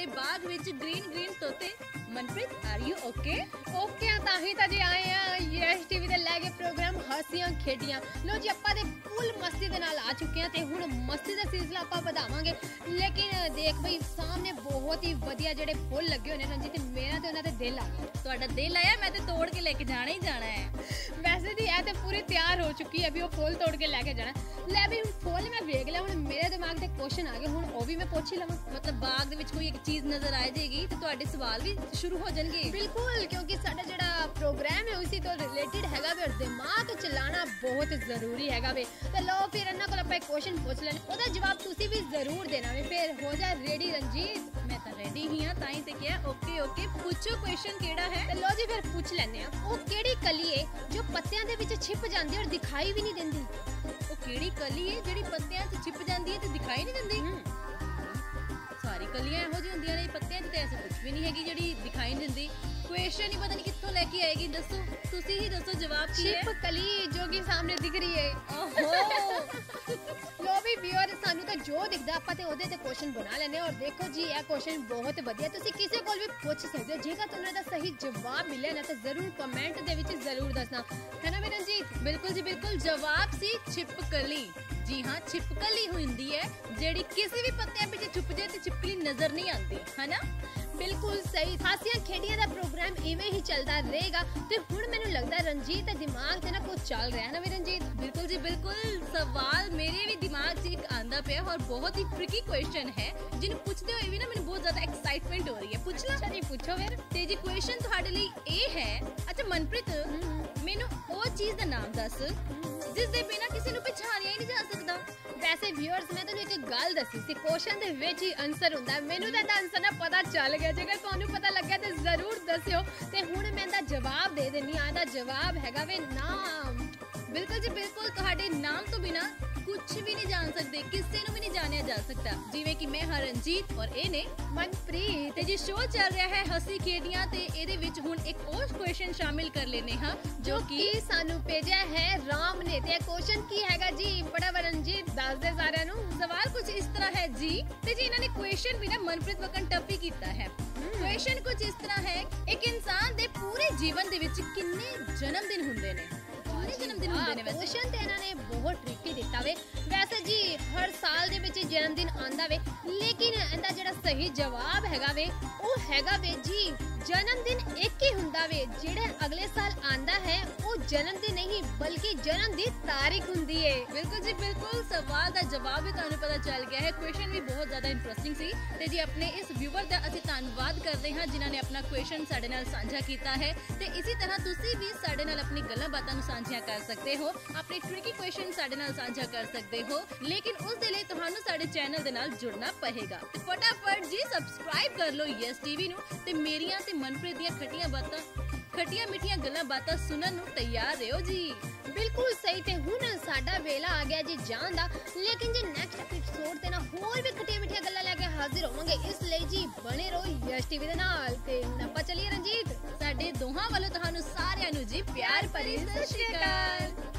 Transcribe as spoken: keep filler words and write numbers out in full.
ते बाग विच green green तोते। Manpreet, are you okay? Okay आ ताही ता जी आए हैं यस टीवी ते लेके प्रोग्राम हसियां खेडियां। लो जी ਆਪਾਂ ਦੇ ਫੁੱਲ मस्ती दे नाल आ चुके हैं ते हुण मस्ती दा सिलसिला ਆਪਾਂ ਵਧਾਵਾਂਗੇ। लेकिन देख भाई सामने बहुत ही वधिया जेडे फुੱਲ लगे होने रंजीत ते मेरा ते उन्हां ते दिल आ गया। ਤੁਹਾਡਾ दिल आया, मैं ते तोड़ के लेके जाना ही जाना है। वैसे दी ए ते पूरी तैयार हो चुकी है, अभी वो फुੱਲ तोड़ के लेके जाना। ले भी हुण फुੱਲ मैं वेख लिया, हुण मेरे दिमाग ते क्वेश्चन आ गए, हुण ओ भी मैं पुੱਛ ही लवां। मतलब बाग दे विच कोई एक चीज नजर आ जाएगी ते ਤੁਹਾਡੇ सवाल भी शुरू हो जाएंगे। बिल्कुल, क्योंकि साडा जेड़ा प्रोग्राम है उसी तो रिलेटेड हैगा वे और दिमाग चलाना बहुत जरूरी हैगा वे। ते लो फिर इन्हां कोल ਆਪਾਂ क्वेश्चन पुੱਛ ਲੈਣੇ, ਉਹਦਾ ਜਵਾਬ ਤੁਸੀਂ ਵੀ ਜ਼ਰੂਰ ਦੇਣਾ ਵੇ। फिर हो जा रेडी रंजीत? मैं तो रेडी ही हां, ताई ते क्या ओके ओके पूछो क्वेश्चन केड़ा है। ਤੇ ਲੋ ਜੀ ਫਿਰ ਪੁੱਛ ਲੈਨੇ ਆ, ਉਹ ਕਿਹੜੀ ਕਲੀ ਹੈ ਜੋ ਪੱਤਿਆਂ ਦੇ ਵਿੱਚ ਛਿਪ ਜਾਂਦੀ ਔਰ ਦਿਖਾਈ ਵੀ ਨਹੀਂ ਦਿੰਦੀ? ਉਹ ਕਿਹੜੀ ਕਲੀ ਹੈ ਜਿਹੜੀ ਪੱਤਿਆਂ 'ਚ ਛਿਪ ਜਾਂਦੀ ਹੈ ਤੇ ਦਿਖਾਈ ਨਹੀਂ ਦਿੰਦੀ? ਸਾਰੀ ਕਲੀਆਂ ਇਹੋ ਜਿਹੀ ਹੁੰਦੀਆਂ ਨੇ, ਪੱਤਿਆਂ 'ਚ ਤੇ ਐਸਾ ਕੁਝ ਵੀ ਨਹੀਂ ਹੈਗੀ ਜਿਹੜੀ ਦਿਖਾਈ ਨਹੀਂ ਦਿੰਦੀ। क्वेश्चन ही पता नहीं कित्थों लेके आएगी, दसो तुसी ही दसो जवाब की है। छिप कली जो कि सामने दिख रही है। ओहो लो भी व्यूअर सानू तो जो दिखदा ਆਪਾਂ ਤੇ ਉਹਦੇ ਤੇ क्वेश्चन बना ਲੈਨੇ और देखो जी ਇਹ क्वेश्चन बहुत ਵਧੀਆ, ਤੁਸੀਂ ਕਿਸੇ ਕੋਲ ਵੀ ਪੁੱਛ ਸਕਦੇ ਹੋ। ਜੇਕਰ ਤੁਹਾਨੂੰ ਇਹਦਾ ਸਹੀ ਜਵਾਬ ਮਿਲਿਆ ਨਾ ਤਾਂ ਜ਼ਰੂਰ ਕਮੈਂਟ ਦੇ ਵਿੱਚ ਜ਼ਰੂਰ ਦੱਸਣਾ, ਹੈ ਨਾ ਰਣਜੀਤ? बिल्कुल जी बिल्कुल, जवाब सी छिपकली। जी हाँ, छिपकली हुंदी है जेड़ी किसी भी पत्तियां पिछे छुप जाए ते छिपकली नजर नहीं आती, है ना? बिल्कुल सही। हासियां खेडियां दा प्रोग्राम इवें ही चलता रहेगा ते हुण मैनूं लगदा रंजीत दे दिमाग ते ना कुछ चल रहा है ना वे रंजीत? बिल्कुल जी बिल्कुल, सवाल मेरे भी दिमाग 'च एक आंदा पिया और बहुत ही ट्रिकी क्वेश्चन है जिन्हों पूछते हुए भी ना मैंने बहुत ज्यादा एक्साइटमेंट हो रही है। पूछ ला? अच्छा जी पूछो फिर। ते जी क्वेश्चन तुहाडे लई ए है, अच्छा मनप्रीत मैनूं ओ चीज दा नाम दस जिस दे बिना किसी नूं पहचानिया ही नहीं जा सकदा। वैसे व्यूअर्स मैं तुहानूं एक गल दसी सी, क्वेश्चन दे विच ही आंसर हुंदा है। मैनूं तां दा आंसर ना पता चल गया, जेकर तुहानूं पता लग्या ते जरूर दस्सिओ। ते हुण मैं दा जवाब दे देनी आ, दा जवाब हैगा वे नाम। बिल्कुल जी बिल्कुल, तुहाडे नाम तो बिना कुछ भी नहीं जान सकते, किसी नूं भी नहीं जानिया जा सकता। जिवें कि मैं हां रंजीत और ए ने मनप्रीत। ते जी शो चल रहा है हसी खेडियां ते एदे विच हुण एक और क्वेश्चन शामिल कर लेने हां जो कि सानू भेजा है राम ने। ते क्वेश्चन की हैगा जी? बड़ा रंजीत दस दे सारिਆਂ ਨੂੰ। सवाल कुछ इस तरह है जी, ते जी इन्होंने क्वेश्चन भी ना मनप्रीत वकन टफ ही कीता है। क्वेश्चन कुछ इस तरह है, एक इंसान दे पूरे जीवन दे विच किन्ने जन्मदिन हुंदे ने? किन्ने जन्मदिन हुंदे ने वैसे? क्वेश्चन ते इन्होंने बहुत ट्रिकी दिता वे। वैसे जी हर साल दे विच जन्मदिन आंदा वे, लेकिन इंदा जेड़ा सही जवाब हैगा वे ओ हैगा वे जी जन्मदिन एक ही हुंदा वे। जेड़ा अगले साल आंदा है वो जन्मदिन नहीं बल्कि जन्म दी तारीख हुंदी है। बिल्कुल जी बिल्कुल, सवाल दा जवाब भी तुहानूं पता चल गया है। क्वेश्चन भी बहुत ज्यादा इंटरेस्टिंग सी ते जी अपने इस व्यूअर दा ਅਸੀਂ ਧੰਨਵਾਦ ਕਰਦੇ ਹਾਂ ਜਿਨ੍ਹਾਂ ਨੇ ਆਪਣਾ क्वेश्चन ਸਾਡੇ ਨਾਲ ਸਾਂਝਾ ਕੀਤਾ ਹੈ। ਤੇ ਇਸੇ ਤਰ੍ਹਾਂ ਤੁਸੀਂ ਵੀ ਸਾਡੇ ਨਾਲ ਆਪਣੀ ਗੱਲਾਂ ਬਾਤਾਂ ਨੂੰ ਸਾਂਝੀਆਂ ਕਰ ਸਕਦੇ ਹੋ, ਆਪਣੇ ਟ੍ਰਿਕੀ क्वेश्चन ਸਾਡੇ ਨਾਲ ਸਾਂਝਾ ਕਰ ਸਕਦੇ ਹੋ, ਲੇਕਿਨ ਉਸ ਦੇ ਲਈ ਤੁਹਾਨੂੰ ਸਾਡੇ ਚੈਨਲ ਦੇ ਨਾਲ ਜੁੜਨਾ ਪਏਗਾ। ਤੇ ਫਟਾਫਟ ਜੀ ਸਬਸਕ੍ਰਾਈਬ ਕਰ ਲਓ ਯਸ ਟੀਵੀ ਨੂੰ ਤੇ ਮੇਰੀਆਂ ਤੇ मनप्रीत ਦੀਆਂ ਖੱਟੀਆਂ ਬਾਤਾਂ ਖੱਟੀਆਂ ਮਿੱਠੀਆਂ ਗੱਲਾਂ ਬਾਤਾਂ ਸੁਣਨ ਨੂੰ ਤਿਆਰ ਰਹੋ ਜੀ। बिल्कुल सही। ते हुण साडा वेला आ गया जी जान दा, लेकिन जी नेक्स्ट एपिसोड ते ना होर भी खट्टियां मिठियां गल्लां लेके हाजिर होवांगे, इसलिए जी बने रहो यस टीवी दे नाल। ते हुण आपां चलिए रंजीत, ਸਾਡੇ ਦੋਹਾਂ ਵੱਲੋਂ ਤੁਹਾਨੂੰ ਸਾਰਿਆਂ ਨੂੰ ਜੀ ਪਿਆਰ ਭਰੀ ਸਤਿ ਸ਼੍ਰੀ ਅਕਾਲ।